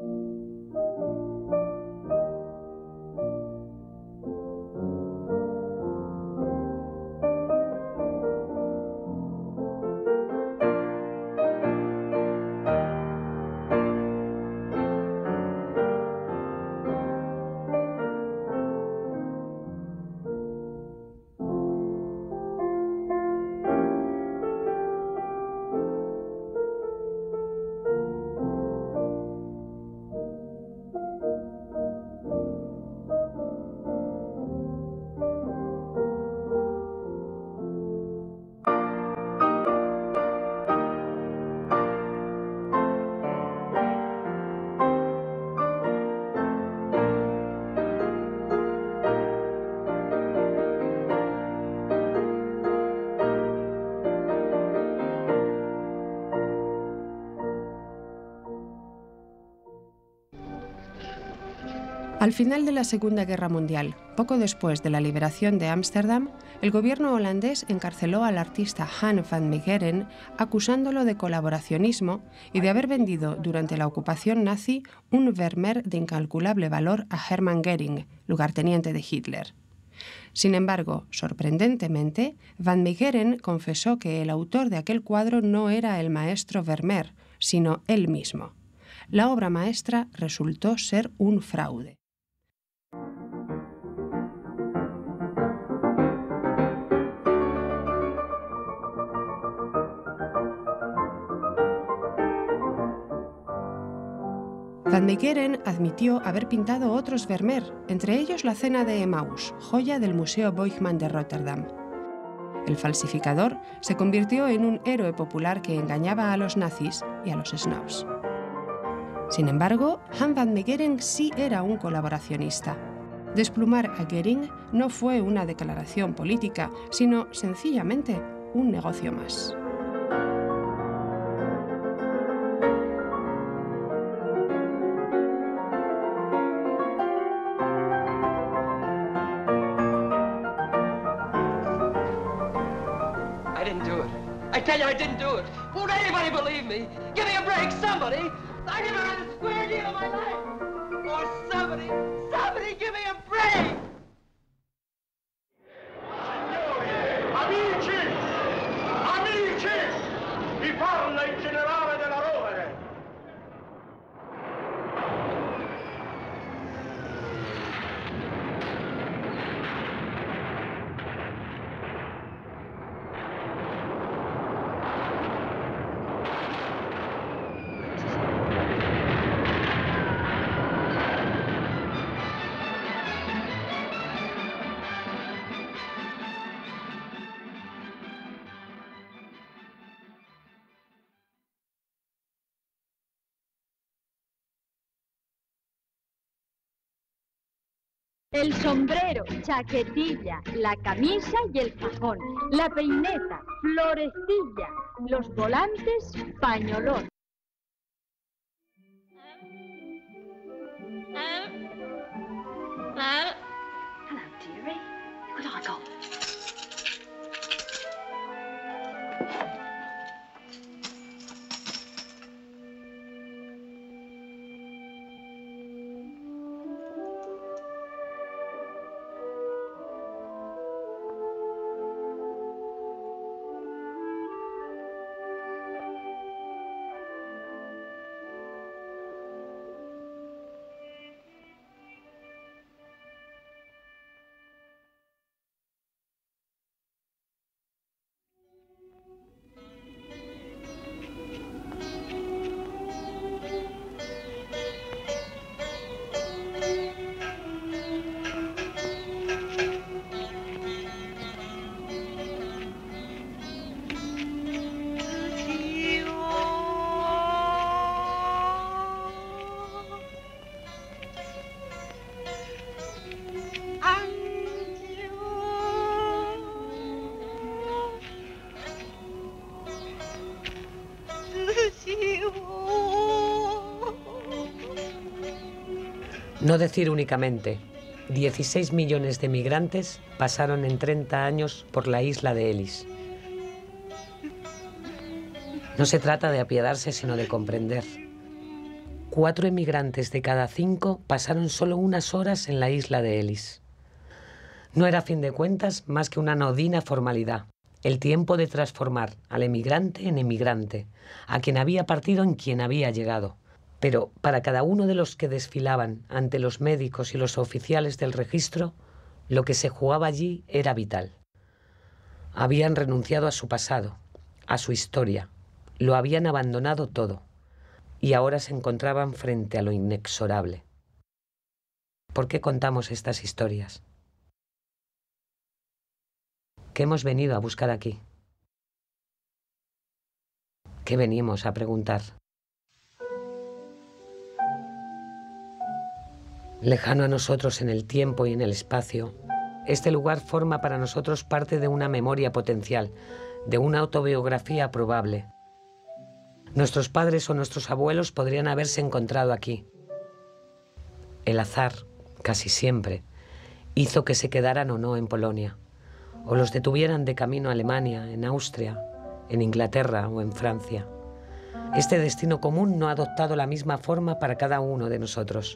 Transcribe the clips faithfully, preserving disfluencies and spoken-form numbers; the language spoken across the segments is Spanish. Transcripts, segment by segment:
Al final de la Segunda Guerra Mundial, poco después de la liberación de Ámsterdam, el gobierno holandés encarceló al artista Han van Meegeren acusándolo de colaboracionismo y de haber vendido durante la ocupación nazi un Vermeer de incalculable valor a Hermann Göring, lugarteniente de Hitler. Sin embargo, sorprendentemente, van Meegeren confesó que el autor de aquel cuadro no era el maestro Vermeer, sino él mismo. La obra maestra resultó ser un fraude. Van Meegeren admitió haber pintado otros Vermeer, entre ellos la Cena de Emmaus, joya del Museo Beuysman de Rotterdam. El falsificador se convirtió en un héroe popular que engañaba a los nazis y a los snobs. Sin embargo, Han van Meegeren sí era un colaboracionista. Desplumar a Göring no fue una declaración política, sino sencillamente un negocio más. I didn't do it. I tell you, I didn't do it. Won't anybody believe me? Give me a break, somebody! I never had a square deal in my life! Oh, somebody, somebody give me a break! Amici! Amici! Vi parla il generale della Rovere! El sombrero, chaquetilla, la camisa y el fajón, la peineta, florecilla, los volantes, pañolón. Hello, dearie. Good I got? No decir únicamente, dieciséis millones de migrantes pasaron en treinta años por la isla de Ellis. No se trata de apiadarse, sino de comprender. Cuatro emigrantes de cada cinco pasaron solo unas horas en la isla de Ellis. No era a fin de cuentas más que una anodina formalidad, el tiempo de transformar al emigrante en emigrante, a quien había partido en quien había llegado. Pero para cada uno de los que desfilaban ante los médicos y los oficiales del registro, lo que se jugaba allí era vital. Habían renunciado a su pasado, a su historia, lo habían abandonado todo, y ahora se encontraban frente a lo inexorable. ¿Por qué contamos estas historias? ¿Qué hemos venido a buscar aquí? ¿Qué venimos a preguntar? Lejano a nosotros en el tiempo y en el espacio, este lugar forma para nosotros parte de una memoria potencial, de una autobiografía probable. Nuestros padres o nuestros abuelos podrían haberse encontrado aquí. El azar, casi siempre, hizo que se quedaran o no en Polonia, o los detuvieran de camino a Alemania, en Austria, en Inglaterra o en Francia. Este destino común no ha adoptado la misma forma para cada uno de nosotros.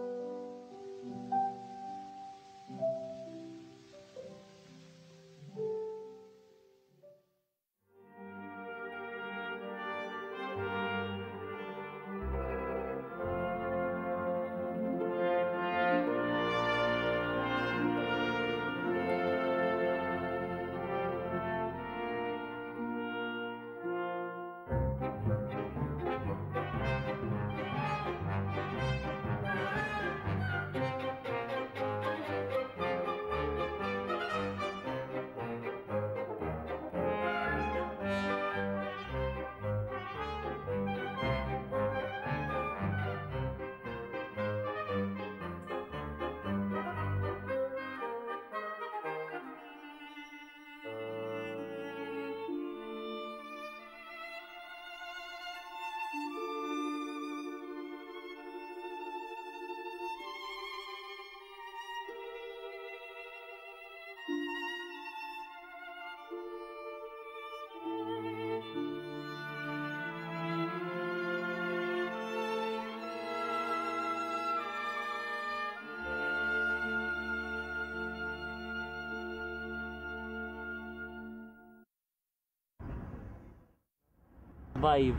Survive.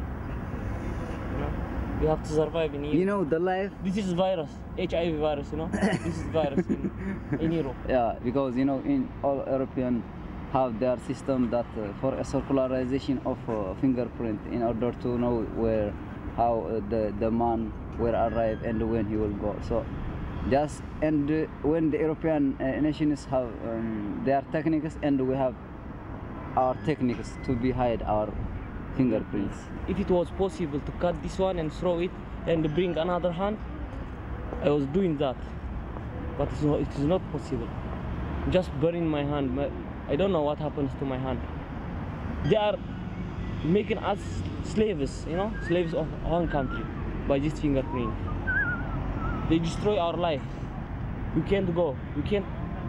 You know, you have to survive in Europe. You know the life. This is virus, H I V virus. You know, this is virus in, in Europe. Yeah, because you know in all European have their system that uh, for a circularization of uh, fingerprint in order to know where, how uh, the the man will arrive and when he will go. So just and uh, when the European uh, nations have um, their techniques and we have our techniques to be hide our fingerprints. If it was possible to cut this one and throw it and bring another hand, I was doing that, but it's not, it is not possible. Just burning my hand. My, I don't know what happens to my hand. They are making us slaves, you know, slaves of our own country by this fingerprint. They destroy our life. We can't go. We can't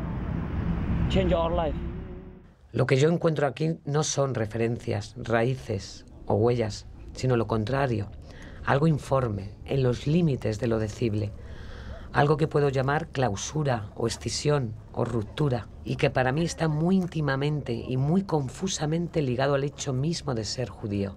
change our life. Lo que yo encuentro aquí no son referencias, raíces o huellas, sino lo contrario, algo informe, en los límites de lo decible, algo que puedo llamar clausura o escisión o ruptura, y que para mí está muy íntimamente y muy confusamente ligado al hecho mismo de ser judío.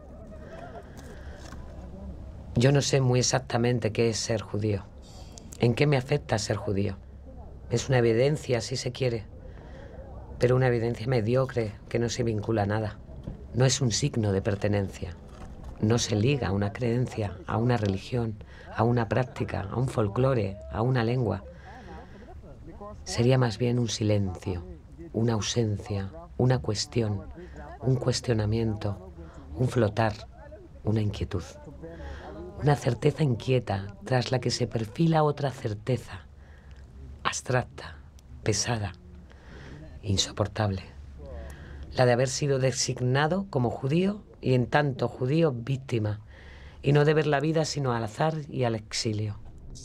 Yo no sé muy exactamente qué es ser judío, en qué me afecta ser judío. Es una evidencia, si se quiere, pero una evidencia mediocre que no se vincula a nada. No es un signo de pertenencia. No se liga a una creencia, a una religión, a una práctica, a un folclore, a una lengua. Sería más bien un silencio, una ausencia, una cuestión, un cuestionamiento, un flotar, una inquietud. Una certeza inquieta tras la que se perfila otra certeza, abstracta, pesada, insoportable, la de haber sido designado como judío y en tanto judío víctima, y no de ver la vida sino al azar y al exilio.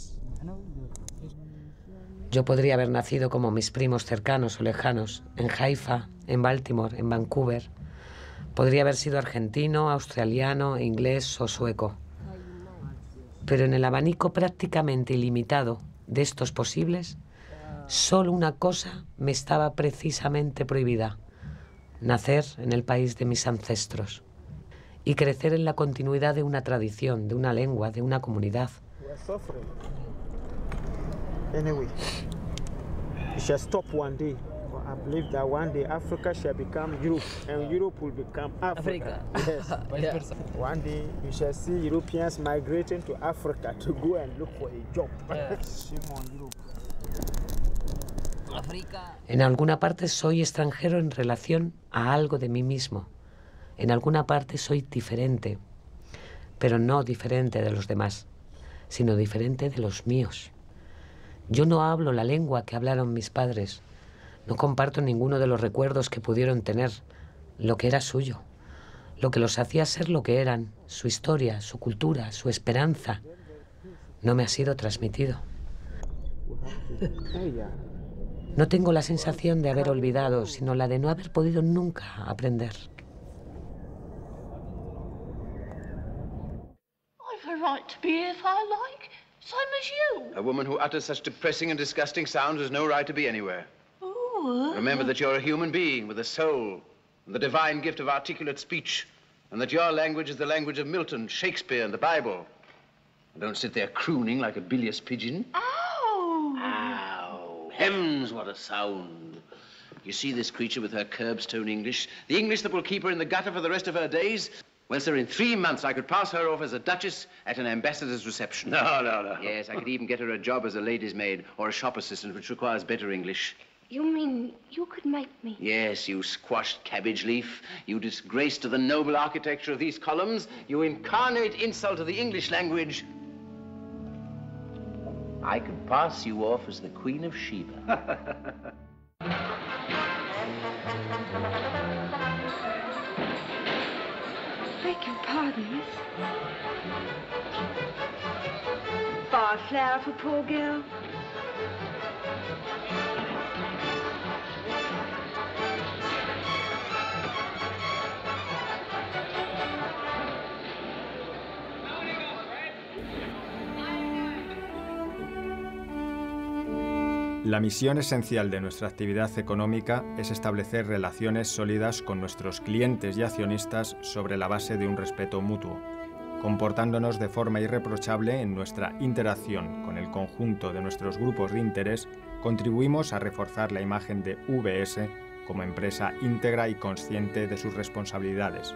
Yo podría haber nacido como mis primos cercanos o lejanos, en Haifa, en Baltimore, en Vancouver. Podría haber sido argentino, australiano, inglés o sueco. Pero en el abanico prácticamente ilimitado de estos posibles, solo una cosa me estaba precisamente prohibida: nacer en el país de mis ancestros y crecer en la continuidad de una tradición, de una lengua, de una comunidad. Anyway, it shall stop one day. I believe that one day Africa shall become Europe, and Europe will become Africa. Africa. Yes. Yeah. One day you shall see Europeans migrating to Africa to go and look for a job. Yeah. En alguna parte soy extranjero en relación a algo de mí mismo. En alguna parte soy diferente, pero no diferente de los demás, sino diferente de los míos. Yo no hablo la lengua que hablaron mis padres. No comparto ninguno de los recuerdos que pudieron tener, lo que era suyo, lo que los hacía ser lo que eran, su historia, su cultura, su esperanza. No me ha sido transmitido. No tengo la sensación de haber olvidado, sino la de no haber podido nunca aprender. I've a right to be here if I like, same as you. A woman who utters such depressing and disgusting sounds has no right to be anywhere. Remember that you're a human being with a soul and the divine gift of articulate speech, and that your language is the language of Milton, Shakespeare, and the Bible. And don't sit there crooning like a bilious pigeon. Ow! Ow! Hems, what a sound. You see this creature with her curbstone English, the English that will keep her in the gutter for the rest of her days? Well, sir, in three months I could pass her off as a duchess at an ambassador's reception. No, no, no. Yes, I could even get her a job as a lady's maid or a shop assistant, which requires better English. You mean you could make me? Yes, you squashed cabbage leaf. You disgrace to the noble architecture of these columns. You incarnate insult to the English language. I could pass you off as the Queen of Sheba. Beg your pardon, miss. Bar flower for poor girl. La misión esencial de nuestra actividad económica es establecer relaciones sólidas con nuestros clientes y accionistas sobre la base de un respeto mutuo, comportándonos de forma irreprochable en nuestra interacción con el conjunto de nuestros grupos de interés. Contribuimos a reforzar la imagen de V S como empresa íntegra y consciente de sus responsabilidades.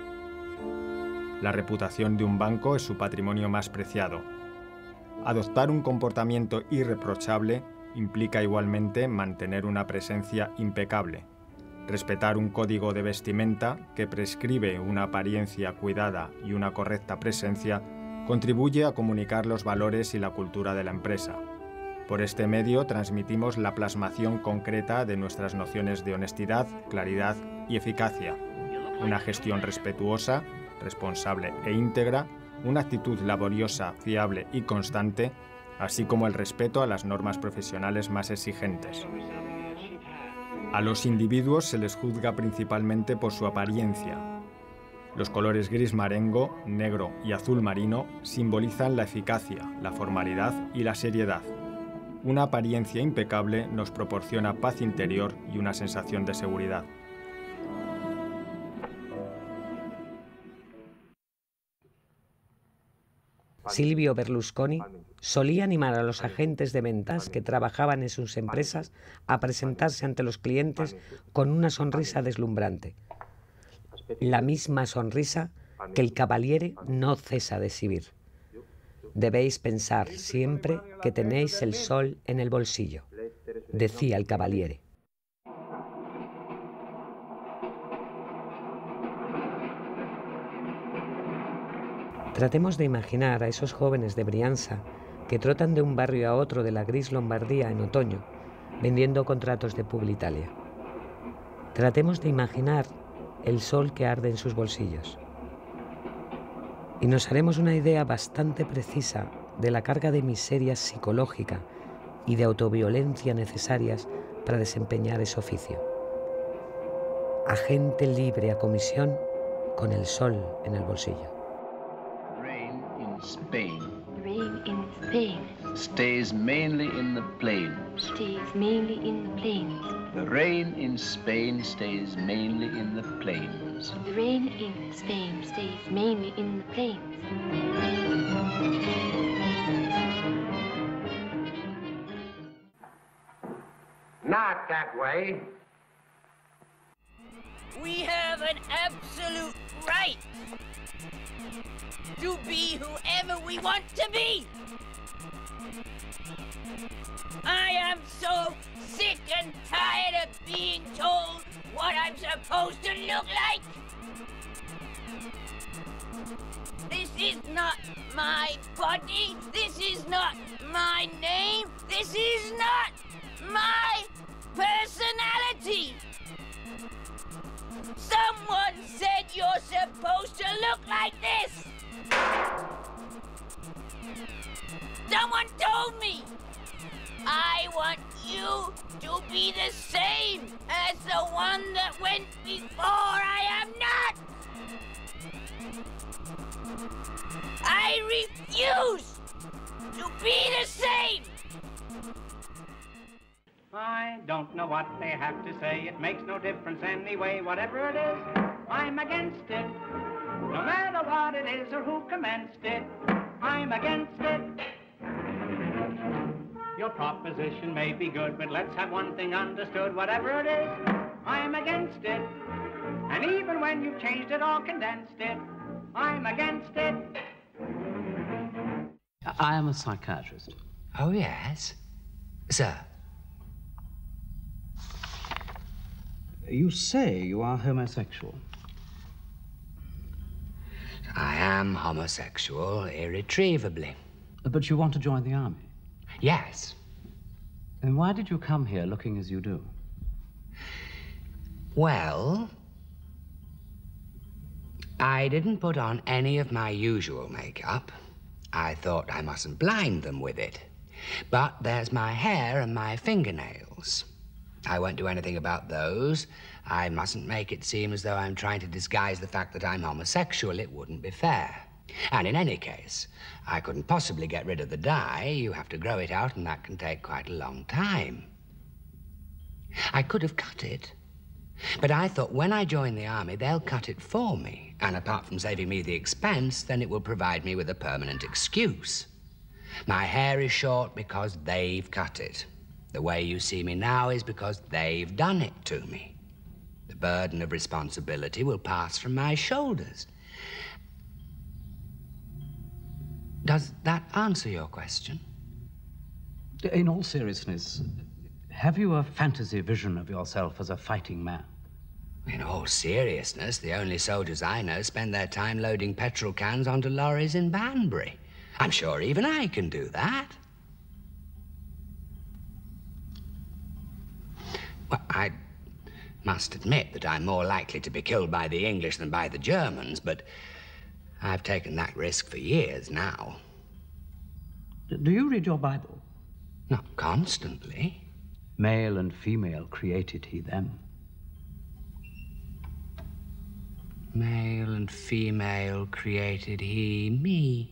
La reputación de un banco es su patrimonio más preciado. Adoptar un comportamiento irreprochable implica igualmente mantener una presencia impecable, respetar un código de vestimenta que prescribe una apariencia cuidada y una correcta presencia, contribuye a comunicar los valores y la cultura de la empresa. Por este medio transmitimos la plasmación concreta de nuestras nociones de honestidad, claridad y eficacia, una gestión respetuosa, responsable e íntegra, una actitud laboriosa, fiable y constante, así como el respeto a las normas profesionales más exigentes. A los individuos se les juzga principalmente por su apariencia. Los colores gris marengo, negro y azul marino simbolizan la eficacia, la formalidad y la seriedad. Una apariencia impecable nos proporciona paz interior y una sensación de seguridad. Silvio Berlusconi solía animar a los agentes de ventas que trabajaban en sus empresas a presentarse ante los clientes con una sonrisa deslumbrante. La misma sonrisa que el Cavaliere no cesa de exhibir. Debéis pensar siempre que tenéis el sol en el bolsillo, decía el Cavaliere. Tratemos de imaginar a esos jóvenes de Brianza que trotan de un barrio a otro de la gris Lombardía en otoño, vendiendo contratos de Publitalia. Tratemos de imaginar el sol que arde en sus bolsillos. Y nos haremos una idea bastante precisa de la carga de miseria psicológica y de autoviolencia necesarias para desempeñar ese oficio. Agente libre a comisión con el sol en el bolsillo. Spain rain in Spain. Stays mainly in the plains. Stays mainly in the plains. The rain in Spain stays mainly in the plains. The rain in Spain stays mainly in the plains. Not that way. We have an absolute right to be whoever we want to be. I am so sick and tired of being told what I'm supposed to look like. This is not my body. This is not my name. This is not my personality. Someone said you're supposed to look like this. Someone told me. I want you to be the same as the one that went before. I am not. I refuse to be the same. I don't know what they have to say. It makes no difference anyway. Whatever it is, I'm against it. No matter what it is or who commenced it, I'm against it. Your proposition may be good, but let's have one thing understood. Whatever it is, I'm against it. And even when you've changed it or condensed it, I'm against it. I am a psychiatrist. Oh, yes? Sir? You say you are homosexual. I am homosexual, irretrievably. But you want to join the army? Yes. Then why did you come here looking as you do? Well, I didn't put on any of my usual makeup. I thought I mustn't blind them with it. But there's my hair and my fingernails. I won't do anything about those. I mustn't make it seem as though I'm trying to disguise the fact that I'm homosexual. It wouldn't be fair. And in any case, I couldn't possibly get rid of the dye. You have to grow it out, and that can take quite a long time. I could have cut it, but I thought when I join the army, they'll cut it for me. And apart from saving me the expense, then it will provide me with a permanent excuse. My hair is short because they've cut it. The way you see me now is because they've done it to me. The burden of responsibility will pass from my shoulders. Does that answer your question? In all seriousness, have you a fantasy vision of yourself as a fighting man? In all seriousness, the only soldiers I know spend their time loading petrol cans onto lorries in Banbury. I'm sure even I can do that. Well, I must admit that I'm more likely to be killed by the English than by the Germans, but I've taken that risk for years now. Do you read your Bible? Not constantly. Male and female created he them. Male and female created he me.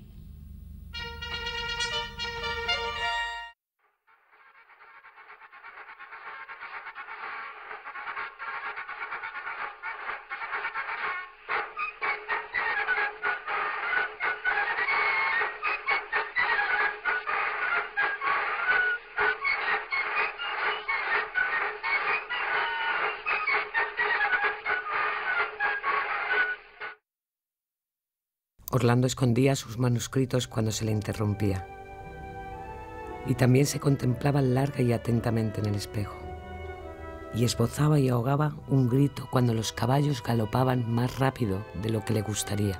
Orlando escondía sus manuscritos cuando se le interrumpía. Y también se contemplaba larga y atentamente en el espejo. Y esbozaba y ahogaba un grito cuando los caballos galopaban más rápido de lo que le gustaría.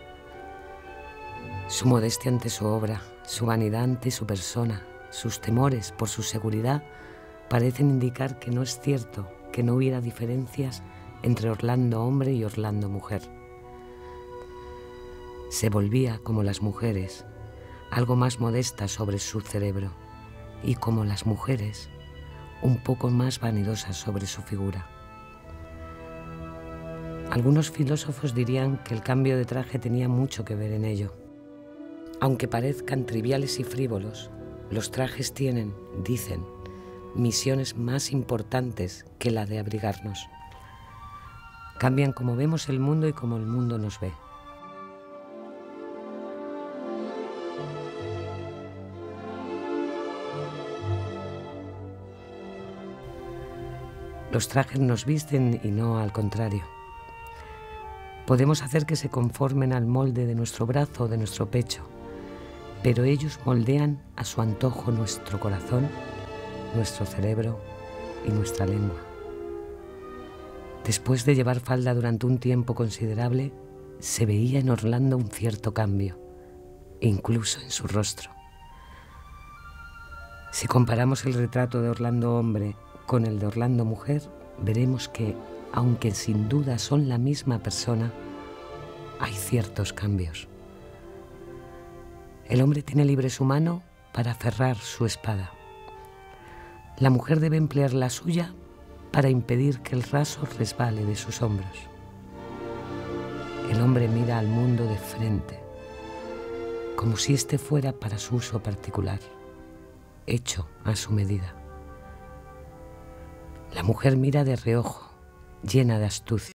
Su modestia ante su obra, su vanidad ante su persona, sus temores por su seguridad parecen indicar que no es cierto que no hubiera diferencias entre Orlando hombre y Orlando mujer. Se volvía, como las mujeres, algo más modesta sobre su cerebro y, como las mujeres, un poco más vanidosa sobre su figura. Algunos filósofos dirían que el cambio de traje tenía mucho que ver en ello, Aunque parezcan triviales y frívolos, los trajes tienen, dicen, misiones más importantes que la de abrigarnos. Cambian cómo vemos el mundo y cómo el mundo nos ve. Los trajes nos visten y no al contrario. Podemos hacer que se conformen al molde de nuestro brazo o de nuestro pecho, pero ellos moldean a su antojo nuestro corazón, nuestro cerebro y nuestra lengua. Después de llevar falda durante un tiempo considerable, se veía en Orlando un cierto cambio, incluso en su rostro. Si comparamos el retrato de Orlando hombre con el de Orlando mujer, veremos que, aunque sin duda son la misma persona, hay ciertos cambios. El hombre tiene libre su mano para aferrar su espada. La mujer debe emplear la suya para impedir que el raso resbale de sus hombros. El hombre mira al mundo de frente, como si éste fuera para su uso particular, hecho a su medida. La mujer mira de reojo, llena de astucia.